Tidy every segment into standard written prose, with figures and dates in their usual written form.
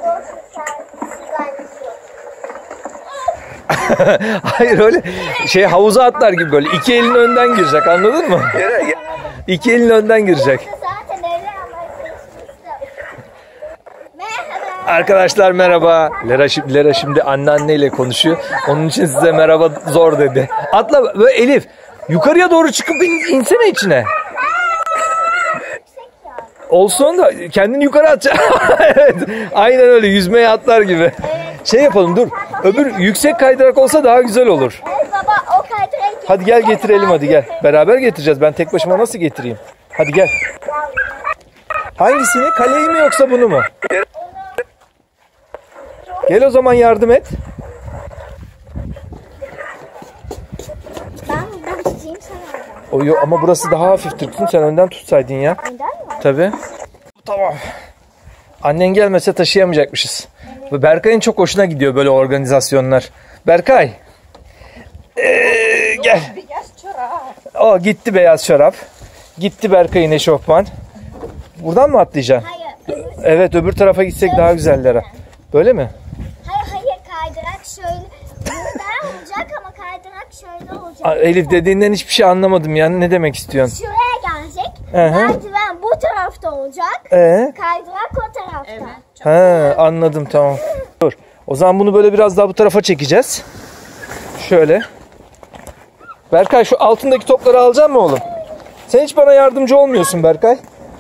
Hayır öyle havuza atlar gibi böyle. İki elin önden girecek, anladın mı? İki elin önden girecek. Arkadaşlar merhaba. Lera şimdi anneanneyle konuşuyor. Onun için size merhaba zor dedi. Atla böyle Elif. Yukarıya doğru çıkıp insene içine. Olsun da kendini yukarı at. Evet. Aynen öyle, yüzmeye atlar gibi. Şey yapalım, dur. Öbür yüksek kaydırak olsa daha güzel olur. Evet baba, o kaydırak. Hadi gel getirelim, hadi gel. Beraber getireceğiz. Ben tek başıma nasıl getireyim? Hadi gel. Hangisini? Kaleyi mi yoksa bunu mu? Gel o zaman, yardım et. Ben tutayım sana. Ama burası daha hafif tutsun. Sen önden tutsaydın ya. Önden mi? Tabii. Tamam. Annen gelmese taşıyamayacakmışız. Ve Berkay'ın çok hoşuna gidiyor böyle organizasyonlar. Berkay. Gel. Gitti beyaz çorap. Gitti Berkay'ın eşofman. Buradan mı atlayacaksın? Hayır. Evet, öbür tarafa gitsek daha güzeller. Böyle mi? Hayır, kaydırak şöyle. Buradan olacak ama kaydırak şöyle olacak. Elif, dediğinden hiçbir şey anlamadım yani, ne demek istiyorsun? Şuraya gelecek. Merdiven bu tarafta olacak. Kaydırak o tarafta. Evet. Anladım, tamam. Dur. O zaman bunu böyle biraz daha bu tarafa çekeceğiz. Şöyle. Berkay, şu altındaki topları alacak mı oğlum? Sen hiç bana yardımcı olmuyorsun Berkay.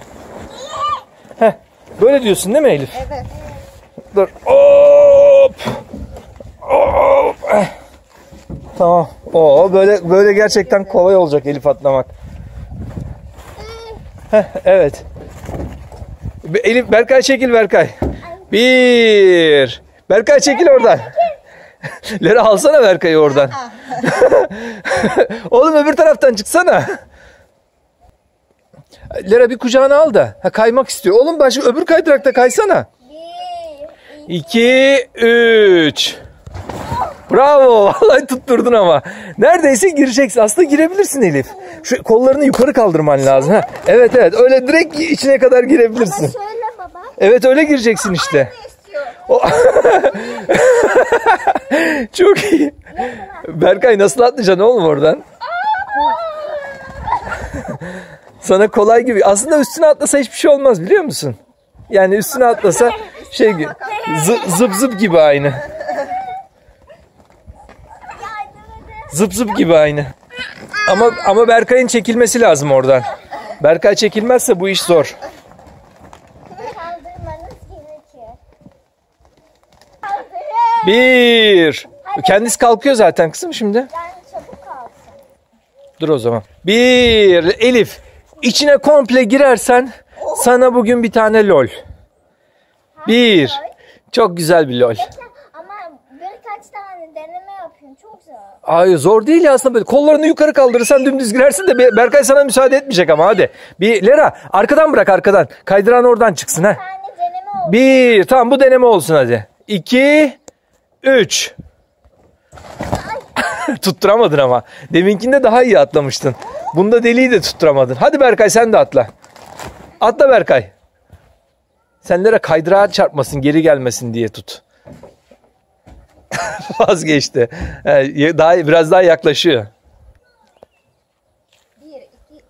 Böyle diyorsun değil mi Elif? Evet. Dur. Hop. Hop. Tamam. Böyle gerçekten kolay olacak Elif atlamak. Evet. Elif, Berkay çekil Berkay. Bir. Berkay çekil oradan. Lera, alsana Berkay'ı oradan. Oğlum öbür taraftan çıksana. Lera bir kucağına al da. Kaymak istiyor. Oğlum öbür kaydırakta kaysana. 2, 3. Bravo. Vallahi tutturdun ama. Neredeyse gireceksin. Aslında girebilirsin Elif. Şu kollarını yukarı kaldırman lazım. Evet. Öyle direkt içine kadar girebilirsin. Ama şöyle baba. Evet, öyle gireceksin işte. Çok iyi. Berkay, nasıl atlayacaksın oğlum oradan? Sana kolay gibi. Aslında üstüne atlasa hiçbir şey olmaz, biliyor musun? Yani üstüne atlasa zıp zıp gibi aynı. Zıp zıp gibi aynı. Ama Berkay'ın çekilmesi lazım oradan. Berkay çekilmezse bu iş zor. Kaldırmanız gerekiyor. Bir. Kendisi kalkıyor zaten kızım şimdi. Yani çabuk kalsın. Dur o zaman. Bir. Elif, içine komple girersen sana bugün bir tane lol. Bir. Çok güzel bir lol. Ama birkaç tane deneme yapayım. Çok zor. Hayır, zor değil ya aslında, böyle kollarını yukarı kaldırırsan dümdüz girersin de Berkay sana müsaade etmeyecek ama hadi. Bir Lera, arkadan bırak, arkadan. Kaydıran oradan çıksın ha. Bir tane deneme oldu. Bir. Tamam, bu deneme olsun hadi. 2, 3. Tutturamadın ama. Deminkinde daha iyi atlamıştın. Bunda deliği de tutturamadın. Hadi Berkay, sen de atla. Atla Berkay. Senlere kaydırağa çarpmasın, geri gelmesin diye tut. Vazgeçti. Biraz daha yaklaşıyor. 1, 2,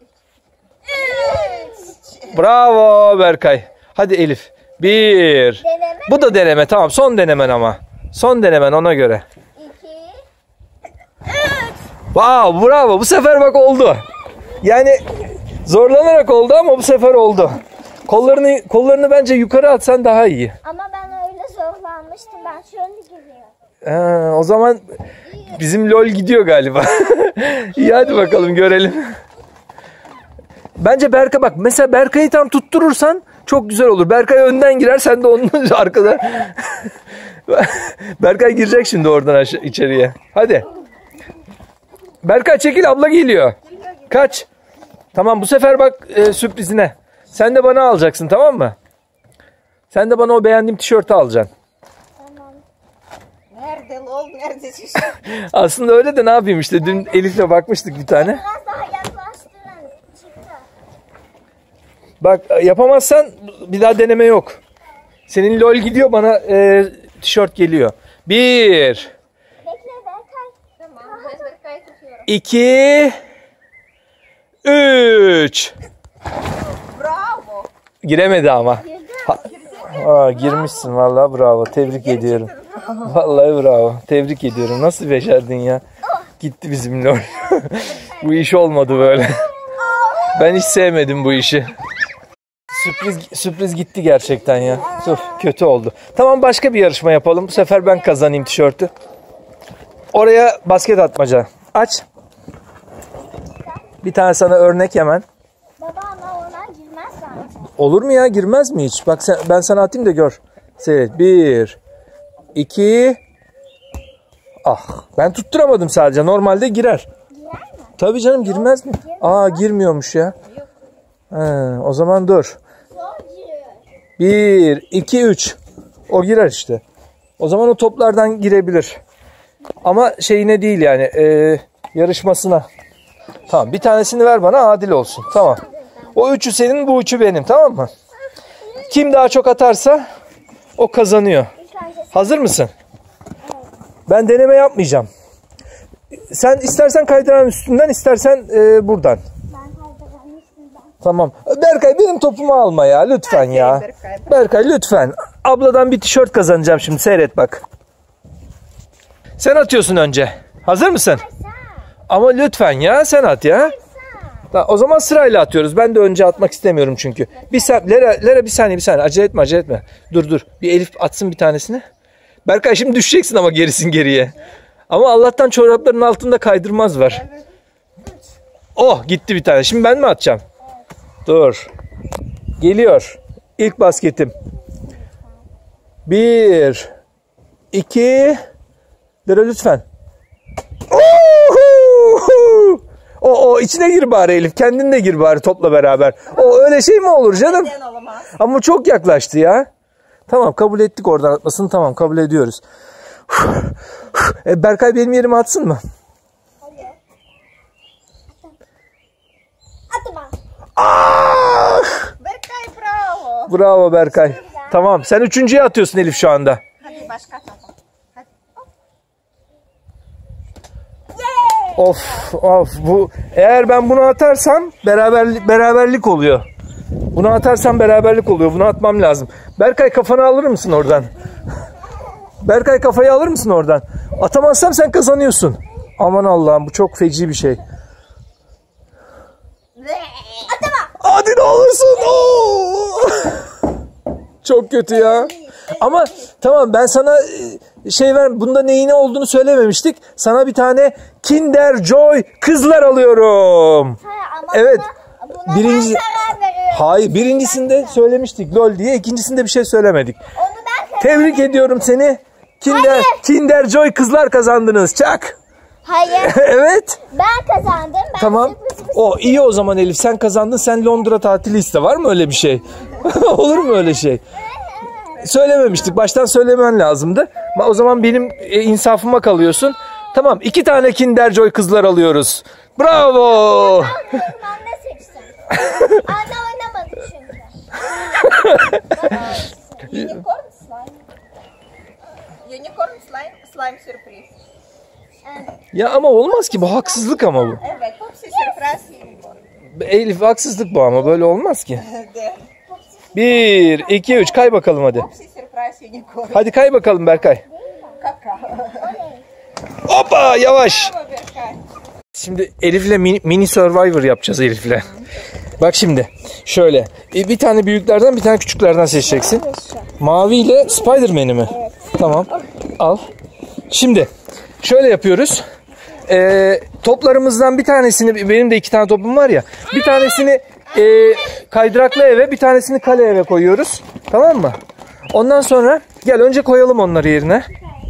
3. Bravo Berkay. Hadi Elif. Bir. Deneme. Bu da deneme, tamam. Son denemen ama. Son denemen, ona göre. 2, 3. Wow, bravo. Bu sefer bak oldu. Yani zorlanarak oldu ama bu sefer oldu. Kollarını bence yukarı atsan daha iyi. Ama ben öyle zorlanmıştım. Ben şöyle geliyorum. O zaman bizim lol gidiyor galiba. İyi, hadi bakalım görelim. Bence Berkay, bak mesela Berkay'ı tam tutturursan çok güzel olur. Berkay önden girer, sen de onun arkada. Berkay girecek şimdi oradan içeriye. Hadi. Berkay çekil, abla geliyor. Kaç. Tamam, bu sefer bak sürprizine. Sen de bana alacaksın, tamam mı? Sen de bana o beğendiğim tişörtü alacaksın. Tamam. Nerede lol, nerede şiş? Aslında öyle de ne yapayım işte, dün Elif'le bakmıştık bir tane. Biraz daha yaklaştırın. Çıktı. Bak, yapamazsan bir daha deneme yok. Senin lol gidiyor, bana tişört geliyor. 1, Bekle Berkay. Tamam. Ben Berkay'ı tutuyorum. 2, 3. Bravo. Giremedi ama. Girmişsin vallahi, bravo. Tebrik ediyorum. Vallahi bravo. Tebrik ediyorum. Nasıl becerdin ya? Gitti bizim lol. Bu iş olmadı böyle. Ben hiç sevmedim bu işi. Sürpriz gitti gerçekten ya. Kötü oldu. Tamam, başka bir yarışma yapalım. Bu sefer ben kazanayım tişörtü. Oraya basket atmaca. Aç. Bir tane sana örnek hemen. Baba ama ona girmez bence. Olur mu ya, girmez mi hiç? Bak ben sana atayım da gör. Seyret. 1, 2. Ben tutturamadım sadece. Normalde girer. Girer mi? Tabii canım, girmez mi? Girmiyormuş ya. O zaman dur. Zor giriyor. 1, 2, 3. O girer işte. O zaman o toplardan girebilir. Ama şeyine değil yani. Yarışmasına. Tamam, bir tanesini ver bana, adil olsun. Tamam. O üçü senin, bu üçü benim, tamam mı? Kim daha çok atarsa o kazanıyor. Hazır mısın? Ben deneme yapmayacağım. Sen istersen kaydıranın üstünden, istersen buradan. Ben kaydıranmıştım ben. Tamam. Berkay, benim topumu alma ya lütfen ya. Berkay lütfen. Abladan bir tişört kazanacağım şimdi, seyret bak. Sen atıyorsun önce. Hazır mısın? Ama lütfen ya, sen at ya. O zaman sırayla atıyoruz. Ben de önce atmak istemiyorum çünkü. Lera bir saniye. Acele etme. Dur. Bir Elif atsın bir tanesini. Berkay, şimdi düşeceksin ama gerisin geriye. Ama Allah'tan çorapların altında kaydırmaz var. Oh, gitti bir tane. Şimdi ben mi atacağım? Dur. Geliyor. İlk basketim. 1, 2. Lera lütfen. O içine gir bari Elif. Kendin de gir bari topla beraber. O öyle şey mi olur canım? Ama çok yaklaştı ya. Tamam, kabul ettik oradan atmasını. Tamam, kabul ediyoruz. Berkay benim yerime atsın mı? Hadi. Atma. Berkay bravo. Bravo Berkay. Tamam, sen üçüncüye atıyorsun Elif şu anda. Hadi başka atalım. Of bu, eğer ben bunu atarsam beraberlik oluyor. Bunu atarsam beraberlik oluyor. Bunu atmam lazım. Berkay, kafanı alır mısın oradan? Berkay, kafayı alır mısın oradan? Atamazsam sen kazanıyorsun. Aman Allah'ım, bu çok feci bir şey. Atma. Hadi ne olursun. Çok kötü ya. Ama tamam, ben sana bunda neyine olduğunu söylememiştik. Sana bir tane Kinder Joy kızlar alıyorum. Ama Evet. Buna Birinci... ben karar veriyorum. Hayır, birincisinde söylemiştik LOL diye. İkincisinde bir şey söylemedik. Onu ben karar Tebrik ediyorum seni. Kinder Joy kızlar kazandınız. Çak. Hayır. Evet. Ben kazandım. Ben Tamam. O iyi o zaman Elif. Sen kazandın. Sen Londra tatili iste. Var mı öyle bir şey? Olur mu öyle şey? Söylememiştik. Baştan söylemen lazımdı. O zaman benim insafıma kalıyorsun. Tamam. 2 tane Kinder Joy kızlar alıyoruz. Bravo. Anne seçsin. Anne oynamadı çünkü. Unicorn slime. Unicorn slime sürpriz. Ya ama olmaz ki. Bu haksızlık ama bu. Evet, Popsi sürpriz unicorn. Elif, haksızlık bu ama. Böyle olmaz ki. 1, 2, 3. Kay bakalım hadi. Popsi sürpriz unicorn. Hadi kay bakalım Berkay. Kaka. Hoppa, yavaş. Bravo Berkay. Şimdi Elif'le mini Survivor yapacağız Elif'le. Bak şimdi şöyle bir tane büyüklerden bir tane küçüklerden seçeceksin. Mavi ile Spider-Man'i mi? Evet. Tamam. Al. Şimdi şöyle yapıyoruz. Toplarımızdan bir tanesini, benim de 2 tane topum var ya. Bir tanesini kaydıraklı eve, bir tanesini kale eve koyuyoruz. Tamam mı? Ondan sonra gel önce koyalım onları yerine.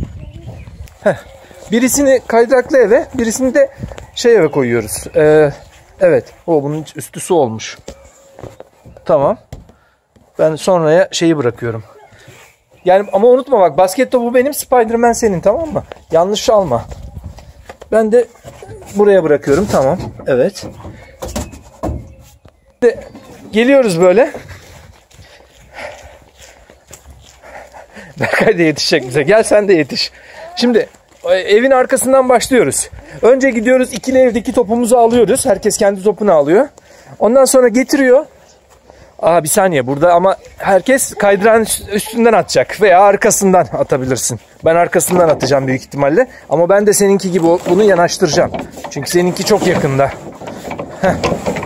Birisini kaydıraklı eve, birisini de eve koyuyoruz. Evet. Bunun üstü su olmuş. Tamam. Ben sonraya bırakıyorum. Yani ama unutma bak, basket topu benim, Spider-Man senin, tamam mı? Yanlış alma. Ben de buraya bırakıyorum. Tamam. Evet. Geliyoruz böyle. Berkay da yetişecek bize. Gel sen de yetiş. Şimdi evin arkasından başlıyoruz. Önce gidiyoruz ikili evdeki topumuzu alıyoruz. Herkes kendi topunu alıyor. Ondan sonra getiriyor. Bir saniye burada ama herkes kaydırağın üstünden atacak veya arkasından atabilirsin. Ben arkasından atacağım büyük ihtimalle. Ama ben de seninki gibi bunu yanaştıracağım. Çünkü seninki çok yakında. Heh.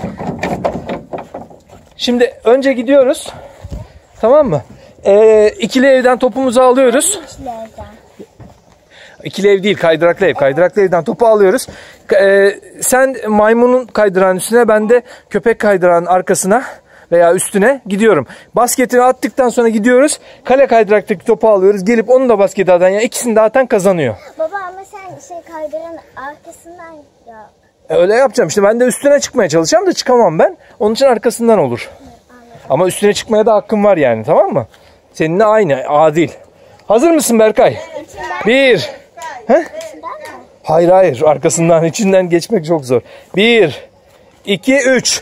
Şimdi önce gidiyoruz. Tamam mı? İkili evden topumuzu alıyoruz. İkili ev değil, kaydıraklı ev. Kaydıraklı evden topu alıyoruz. Sen maymunun kaydırağın üstüne, ben de köpek kaydırağın arkasına veya üstüne gidiyorum. Basketini attıktan sonra gidiyoruz. Kale kaydıraktaki topu alıyoruz. Gelip onu da baskete atan, yani ikisini de atan kazanıyor. Baba ama sen kaydıranın arkasından ya. Öyle yapacağım. İşte ben de üstüne çıkmaya çalışacağım da çıkamam ben. Onun için arkasından olur. Ama üstüne çıkmaya da hakkım var yani, tamam mı? Seninle aynı, adil. Hazır mısın Berkay? Bir. Hayır, arkasından, içinden geçmek çok zor. 1, 2, 3.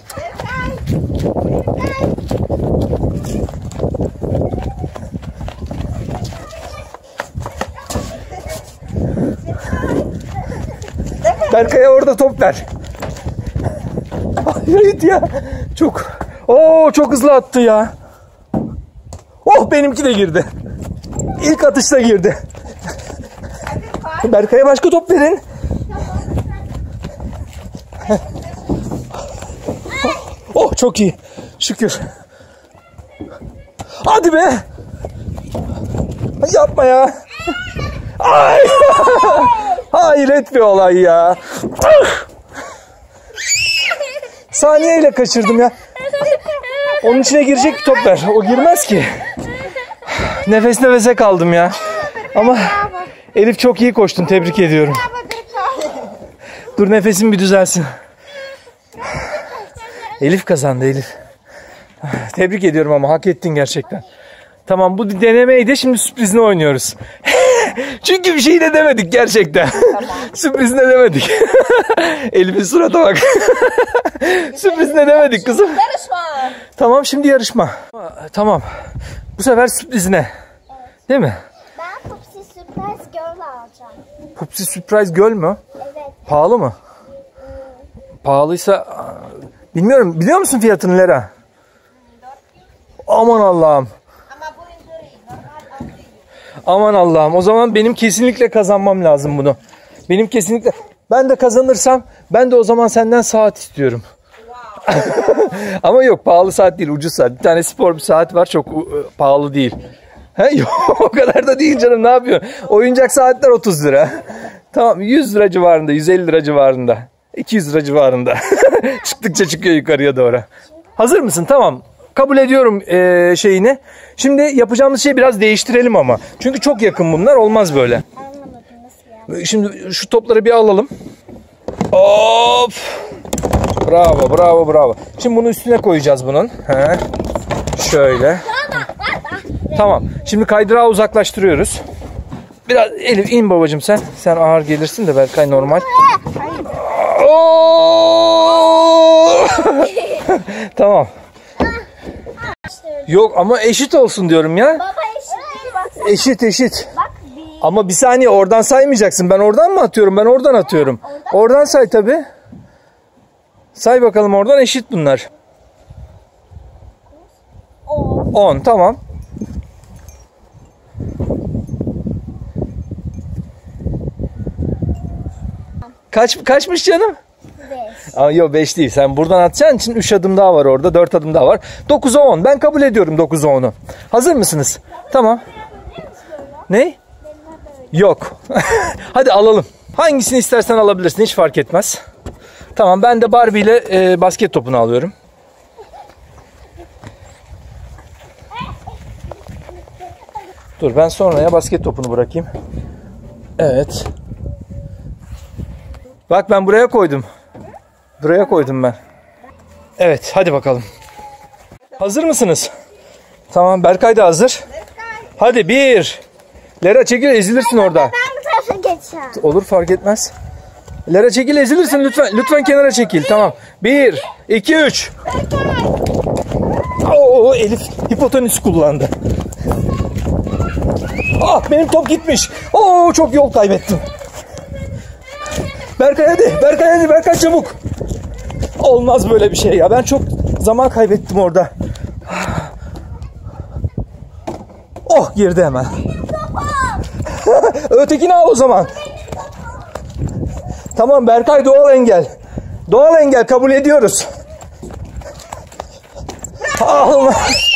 Berkay'a orada top ver. Hayır ya. Çok hızlı attı ya. Oh, benimki de girdi. İlk atışta girdi. Berkay'a başka top verin. Oh, çok iyi. Şükür. Hadi be. Yapma ya. Ay. Hayret bir olay ya. Saniyeyle kaçırdım ya. Onun içine girecek bir top ver. O girmez ki. Nefes nefese kaldım ya. Ama Elif çok iyi koştun. Tebrik ediyorum. Dur, nefesim bir düzelsin. Elif kazandı, Elif. Tebrik ediyorum ama hak ettin gerçekten. Tamam, bu denemeydi. Şimdi sürprizini oynuyoruz. Çünkü bir şey de demedik gerçekten. Sürpriz ne demedik. Elif'in surata bak. Sürpriz ne demedik kızım. Yarışma. Tamam, şimdi yarışma. Tamam. Bu sefer sürpriz ne? Değil mi? Ben Popsi Surprise Girl alacağım. Popsi Surprise Girl mü? Evet. Pahalı mı? Pahalıysa bilmiyorum. Biliyor musun fiyatını Lera? Aman Allah'ım. Aman Allah'ım. O zaman benim kesinlikle kazanmam lazım bunu. Benim kesinlikle. Ben de kazanırsam ben de o zaman senden saat istiyorum. Ama yok, pahalı saat değil, ucuz saat. Bir tane spor bir saat var, çok pahalı değil. Yok, o kadar da değil canım, ne yapıyorsun? Oyuncak saatler 30 lira. Tamam, 100 lira civarında, 150 lira civarında. 200 lira civarında. Çıktıkça çıkıyor yukarıya doğru. Hazır mısın? Tamam. Kabul ediyorum şeyini. Şimdi yapacağımız şeyi biraz değiştirelim ama. Çünkü çok yakın bunlar. Olmaz böyle. Anlamadım nasıl ya. Şimdi şu topları bir alalım. Hop. Bravo, bravo, bravo. Şimdi bunu üstüne koyacağız bunun. He. Şöyle. Tamam. Şimdi kaydırağı uzaklaştırıyoruz. Biraz Elif in babacığım sen. Sen ağır gelirsin de Berkay normal. Tamam. Yok ama eşit olsun diyorum ya. Baba eşit değil bak. Eşit. Bak bir. Ama bir saniye, oradan saymayacaksın. Ben oradan mı atıyorum? Ben oradan atıyorum. Oradan say tabii. Say bakalım, oradan eşit bunlar. 10, tamam. Kaçmış canım? 5. Yok 5 değil. Sen buradan atacağın için 3 adım daha var orada. 4 adım daha var. 9'a 10. Ben kabul ediyorum 9'a 10'u. Hazır mısınız? Tamam. Ne? Yok. Hadi alalım. Hangisini istersen alabilirsin. Hiç fark etmez. Tamam, ben de Barbie ile basket topunu alıyorum. Dur, ben sonraya basket topunu bırakayım. Evet. Bak, ben buraya koydum. Buraya koydum ben. Evet, hadi bakalım. Hazır mısınız? Tamam, Berkay da hazır. Hadi 1. Lera çekil, ezilirsin orada. Ben bu tarafa geçeceğim. Olur, fark etmez. Lera çekil, ezilirsin lütfen. Lütfen kenara çekil. Tamam. 1, 2, 3. Oo, Elif hipotenüs kullandı. Ah, benim top gitmiş. Oo, çok yol kaybettim. Berkay hadi. Berkay hadi. Berkay çabuk. Olmaz böyle bir şey ya. Ben çok zaman kaybettim orada. Oh, girdi hemen. Ötekini al o zaman. Tamam Berkay, doğal engel. Doğal engel kabul ediyoruz. Allah.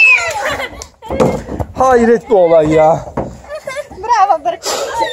Hayret bir olay ya. Bravo Berkay.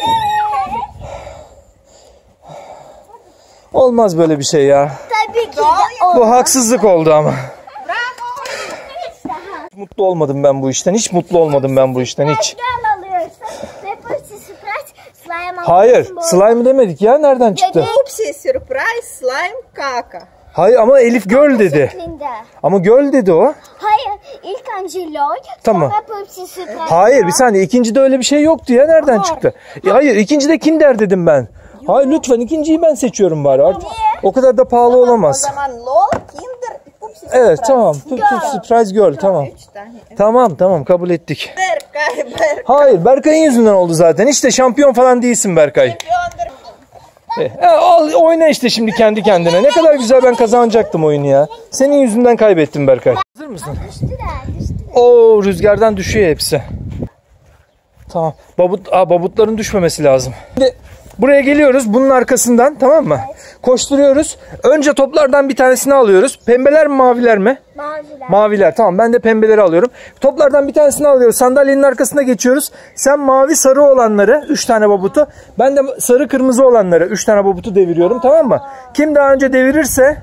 Olmaz böyle bir şey ya. Tabii ki de Bu haksızlık oldu ama. Bravo. Mutlu olmadım ben bu işten. Hiç mutlu olmadım ben bu işten hiç. Gel alıyorsun. Ve Pupsi Surprise slime alıyorsun. Hayır, slime demedik ya. Nereden çıktı? Upsi surprise slime kaka. Hayır ama Elif göl dedi. Şeklinde. Ama göl dedi o. Hayır, ilk önce LOL, Tamam. sonra Pupsi Surprise. Hayır, bir saniye. İkincide öyle bir şey yoktu ya. Nereden çıktı? Hayır, ikincide Kinder dedim ben. Hayır lütfen, ikinciyi ben seçiyorum bari. Artık o kadar da pahalı O olamaz. zaman LOL, Kinder, Pupsi surprise. Evet tamam. Surprise Girl tamam. 3 tane. Tamam kabul ettik. Berkay. Hayır, Berkay'ın yüzünden oldu zaten. İşte şampiyon falan değilsin Berkay. Şampiyondur. Al oyna işte şimdi kendi kendine. Ne kadar güzel, ben kazanacaktım oyunu ya. Senin yüzünden kaybettim Berkay. Hazır mısın? Düştüler. Oo, rüzgardan düşüyor hepsi. Tamam. Babutların düşmemesi lazım. Şimdi buraya geliyoruz bunun arkasından, tamam mı? Koşturuyoruz. Önce toplardan bir tanesini alıyoruz. Pembeler mi maviler mi? Maviler. Maviler, tamam, ben de pembeleri alıyorum. Toplardan bir tanesini alıyoruz. Sandalyenin arkasına geçiyoruz. Sen mavi sarı olanları 3 tane babutu. Ben de sarı kırmızı olanları 3 tane babutu deviriyorum, tamam mı? Kim daha önce devirirse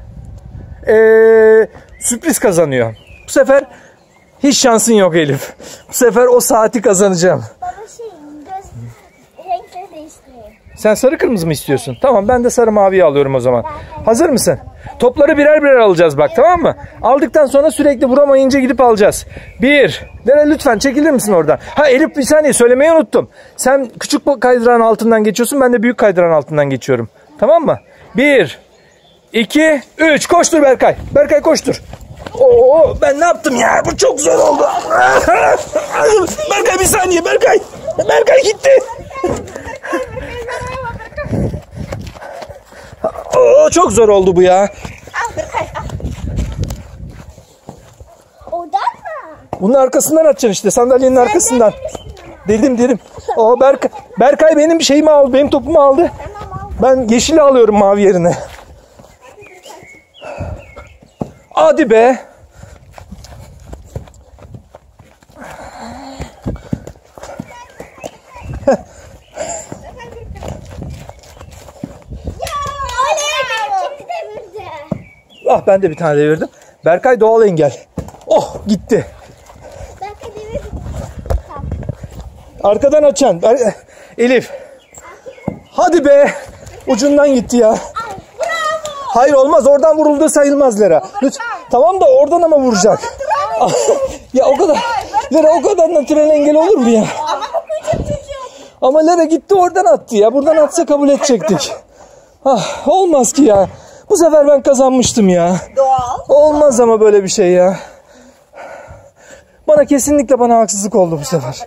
sürpriz kazanıyor. Bu sefer hiç şansın yok Elif. Bu sefer o saati kazanacağım. Baba göz renkleri değiştireyim. Sen sarı kırmızı mı istiyorsun? Tamam, ben de sarı maviyi alıyorum o zaman. Hazır mısın? Topları birer birer alacağız bak, tamam mı? Aldıktan sonra sürekli vuramayınca gidip alacağız. 1. Dere lütfen çekilir misin oradan? Ha Elif, bir saniye söylemeyi unuttum. Sen küçük kaydıran altından geçiyorsun, ben de büyük kaydıran altından geçiyorum. Tamam mı? 1, 2, 3. Koştur Berkay. Berkay koştur. Oo, ben ne yaptım ya? Bu çok zor oldu. Berkay bir saniye Berkay. Berkay gitti. Oo, çok zor oldu bu ya. Al Berkay al. Oradan mı? Bunun arkasından atacaksın işte, sandalyenin arkasından. Dedim. Oo, Berkay benim şeyimi aldı, benim topumu aldı. Ben yeşili alıyorum mavi yerine. Hadi be. Ah, ben de bir tane devirdim. Berkay doğal engel. Oh, gitti. Arkadan açan. Elif. Hadi be. Ucundan gitti ya. Hayır olmaz. Oradan vurulduğu sayılmaz Lera. Lütfen. Tamam da oradan ama vuracak. Ya o kadar. Lera o kadar natürel engel olur mu ya? Ama bu küçük çocuk. Ama Lera gitti oradan attı ya. Buradan atsa kabul edecektik. Ah, olmaz ki ya. Bu sefer ben kazanmıştım ya. Doğal. Olmaz ama böyle bir şey ya. Kesinlikle bana haksızlık oldu bu sefer.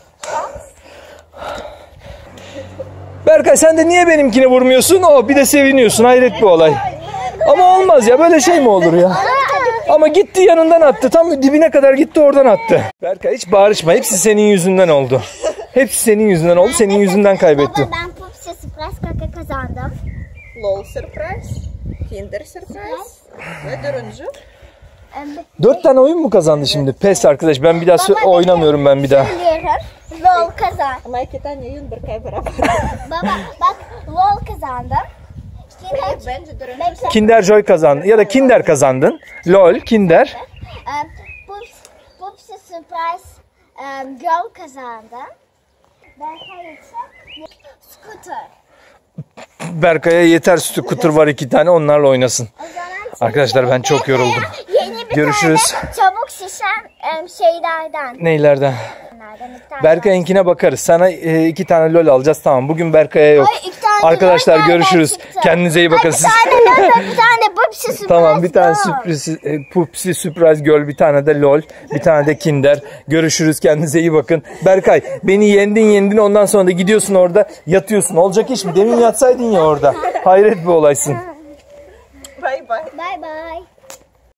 Berkay sen de niye benimkini vurmuyorsun? Bir de seviniyorsun. Hayret bir olay. Ama olmaz ya, böyle şey mi olur ya? Ama gitti yanından attı. Tam dibine kadar gitti, oradan attı. Berkay hiç bağırışma. Hepsi senin yüzünden oldu. Hepsi senin yüzünden oldu. Senin yüzünden kaybettim. Baba ben Pupsi Surprise kaka kazandım. LOL surprise. Kinder surprise. Ve dördüncü. 4 tane oyun mu kazandı şimdi? Pes arkadaş, ben bir daha oynamıyorum ben bir daha. Söylüyorum. LOL kazan. Ama iki tane yün Berkay beraber. Baba bak LOL kazandım. Bence dördüncü. Kinder Joy kazandı ya da Kinder kazandın. LOL, Kinder. Pupsi Surprise Girl kazandı. Berkay için Scooter. Berkay'a yeter, scooter var 2 tane, onlarla oynasın. Arkadaşlar ben çok yoruldum. Yeni bir Görüşürüz. tane çabuk şişen şeylerden. Neylerden? Berkay'ınkine bakarız. Sana 2 tane lol alacağız. Tamam. Bugün Berkay'a yok. Ay, 2 tane Arkadaşlar lol görüşürüz. nereden çıktı? Kendinize iyi bakın. Bir tane lol, bir tane Pupsi Surprise. Tamam, bir tane Girl. sürpriz Pupsi Surprise Girl, bir tane de LOL, bir tane de Kinder. Görüşürüz, kendinize iyi bakın. Berkay, beni yendin ondan sonra da gidiyorsun orada yatıyorsun. Olacak iş mi? Demin yatsaydın ya orada. Hayret bir olaysın. Bye bye. Bye bye.